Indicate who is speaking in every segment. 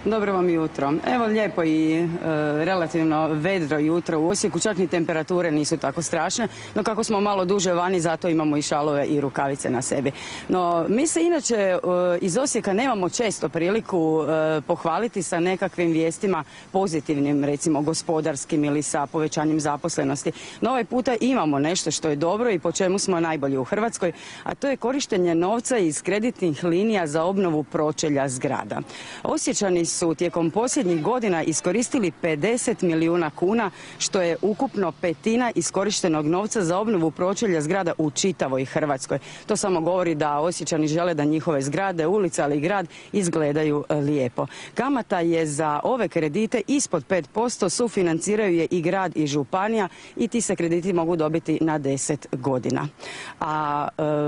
Speaker 1: Dobro vam jutro. Evo lijepo i relativno vedro jutro u Osijeku, čak ni temperature nisu tako strašne, no kako smo malo duže vani, zato imamo i šalove i rukavice na sebi. No, mi se inače iz Osijeka nemamo često priliku pohvaliti sa nekakvim vijestima pozitivnim, recimo gospodarskim ili sa povećanjem zaposlenosti. No ovaj puta imamo nešto što je dobro i po čemu smo najbolji u Hrvatskoj, a to je korištenje novca iz kreditnih linija za obnovu pročelja zgrada. Osječani su tijekom posljednjih godina iskoristili 50 milijuna kuna, što je ukupno petina iskorištenog novca za obnovu pročelja zgrada u čitavoj Hrvatskoj. To samo govori da Osječani žele da njihove zgrade, ulica ali i grad izgledaju lijepo. Kamata je za ove kredite ispod 5%, sufinanciraju je i grad i županija i ti se krediti mogu dobiti na 10 godina. A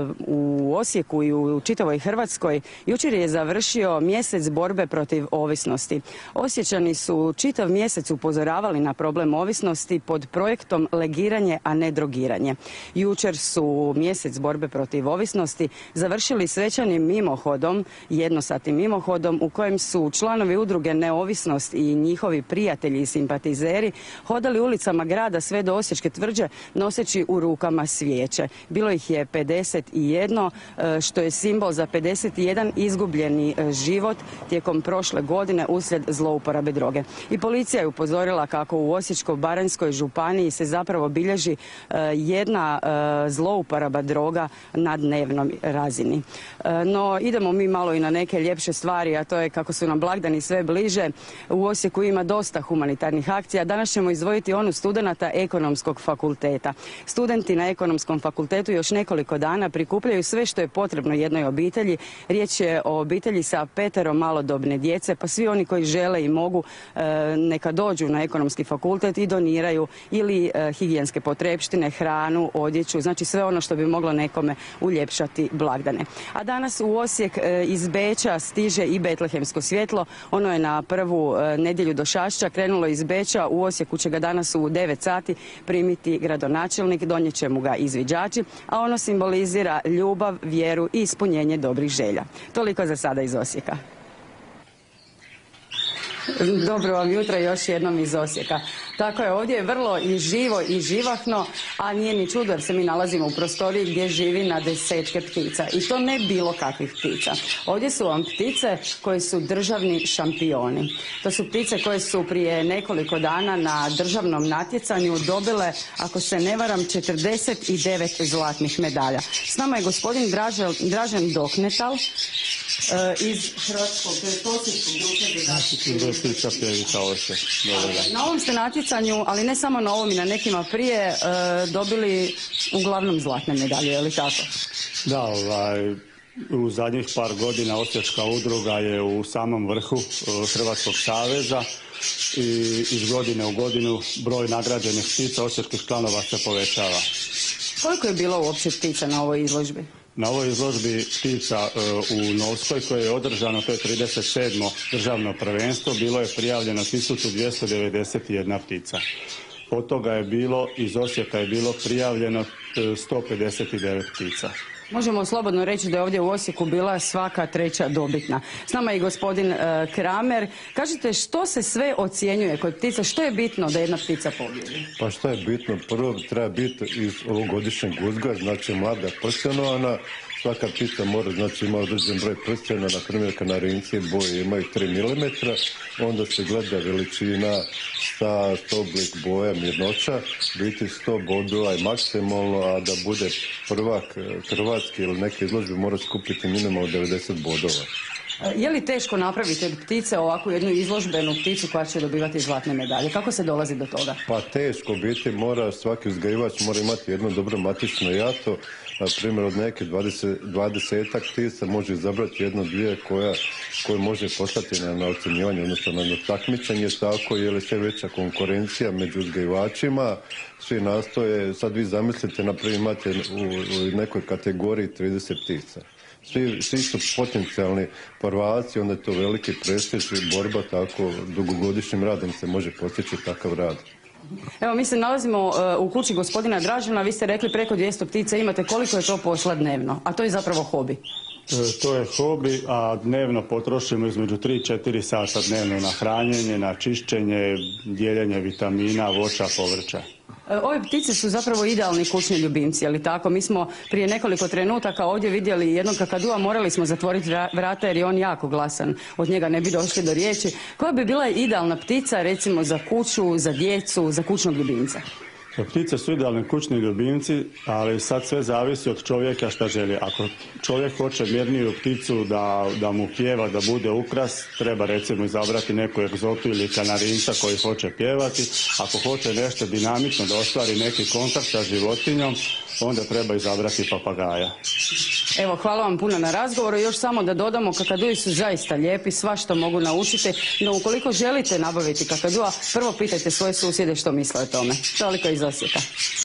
Speaker 1: u Osijeku i u čitavoj Hrvatskoj jučer je završio mjesec borbe protiv ovisnosti. Osječani su čitav mjesec upozoravali na problem ovisnosti pod projektom Legiranje, a ne drogiranje. Jučer su mjesec borbe protiv ovisnosti završili svečanim mimohodom, jednosatnim mimohodom u kojem su članovi udruge Neovisnost i njihovi prijatelji i simpatizeri hodali ulicama grada sve do Osječke tvrđe noseći u rukama svijeće. Bilo ih je 51, što je simbol za 51 izgubljeni život tijekom prošle godine uslijed zlouporabe droge. I policija je upozorila kako u Osječko-baranjskoj županiji se zapravo bilježi jedna zlouporaba droga na dnevnoj razini. No, idemo mi malo i na neke ljepše stvari, a to je kako su nam blagdani sve bliže. U Osijeku ima dosta humanitarnih akcija. Danas ćemo izdvojiti onu studenata Ekonomskog fakulteta. Studenti na Ekonomskom fakultetu još nekoliko dana prikupljaju sve što je potrebno jednoj obitelji. Riječ je o obitelji sa 5 malodobne djece, pa svi oni koji žele i mogu neka dođu na Ekonomski fakultet i doniraju ili higijenske potrepštine, hranu, odjeću, znači sve ono što bi moglo nekome uljepšati blagdane. A danas u Osijek iz Beča stiže i betlehemsko svjetlo. Ono je na prvu nedjelju do Šašća krenulo iz Beča. U Osijeku će ga danas u 9 sati primiti gradonačelnik, donijet će mu ga izviđači, a ono simbolizira ljubav, vjeru i ispunjenje dobrih želja. Toliko za sada iz Osijeka. Dobro vam jutro još jednom iz Osijeka. Tako je, ovdje je vrlo i živo i živahno, a nije ni čudo jer se mi nalazimo u prostoriji gdje živi na desetke ptica. I to ne bilo kakvih ptica. Ovdje su vam ptice koje su državni šampioni. To su ptice koje su prije nekoliko dana na državnom natjecanju dobile, ako se ne varam, 49 zlatnih medalja. S nama je gospodin Dražen Doknetal iz Hrvatskog Na ovom ste natjecanju, ali ne samo na ovom i na nekima prije, dobili uglavnom zlatne medalje, je li tako?
Speaker 2: Da, u zadnjih par godina Osječka udruga je u samom vrhu Hrvatskog saveza i iz godine u godinu broj nagrađenih ptica osječkih članova se povećava.
Speaker 1: Koliko je bilo uopće ptica na ovoj izložbi?
Speaker 2: Na ovoj izložbi ptica u Novskoj koje je održano, to je 37. državno prvenstvo, bilo je prijavljeno 1291 ptica. Od toga je bilo, iz Osijeka je bilo prijavljeno 159 ptica.
Speaker 1: Možemo slobodno reći da je ovdje u Osijeku bila svaka treća dobitna. S nama je i gospodin Kramer. Kažite, što se sve ocjenjuje kod ptica? Što je bitno da jedna ptica pobjedi?
Speaker 3: Pa što je bitno? Prvo treba biti iz ovogodišnjeg uzgoja, znači mlada prstenovana. Svaka ptica mora, znači ima određen broj prstena, na primjer kanarinci boje imaju 3 mm, onda se gleda veličina, stas, oblik, boja, mirnoća, biti 100 bodova je maksimalno, a da bude prvak hrvatski ili neke izložbe mora skupiti minimalno 90 bodova.
Speaker 1: Je li teško napraviti od ptice ovakvu jednu izložbenu pticu koja će dobivati zlatne medalje? Kako se dolazi do toga?
Speaker 3: Pa teško biti, svaki uzgajivač mora imati jedno dobro matično jato. Na primjer, od neke 20-ak ptica može izabrati jedno, dvije koje može poslati na ocjenjivanje, odnosno na takmičenje, tako je li sve veća konkurencija među uzgajivačima. Svi nastoje, sad vi zamislite, na primjer imate u nekoj kategoriji 30 ptica. Svi su potencijalni prvaci, onda je to veliki prestiž i borba, tako dugogodišnjim radom se može postići takav rad.
Speaker 1: Evo, mi se nalazimo u kući gospodina Dražena, vi ste rekli preko 200 ptica imate, koliko je to posla dnevno, a to je zapravo hobi?
Speaker 2: To je hobi, a dnevno potrošimo između 3-4 sata dnevno na hranjenje, na čišćenje, dijeljenje vitamina, voća, povrća.
Speaker 1: Ove ptice su zapravo idealni kućni ljubimci, je li tako? Mi smo prije nekoliko trenutaka ovdje vidjeli jednog kakadua, morali smo zatvoriti vrata jer je on jako glasan, od njega ne bi došli do riječi. Koja bi bila idealna ptica, recimo, za kuću, za djecu, za kućnog ljubimca?
Speaker 2: Ptice su idealni kućni ljubimci, ali sad sve zavisi od čovjeka šta želi. Ako čovjek hoće mirniju pticu da mu pjeva, da bude ukras, treba recimo izabrati neku egzotu ili kanarinca koji hoće pjevati. Ako hoće nešto dinamično da ostvari neki kontakt sa životinjom, onda treba izabrati papagaja.
Speaker 1: Evo, hvala vam puno na razgovoru. Još samo da dodamo, kakaduji su zaista lijepi, svašta mogu naučiti, no ukoliko želite nabaviti kakadua, prvo pitajte svoje susjede što misle o tome. Toliko iz Osijeka.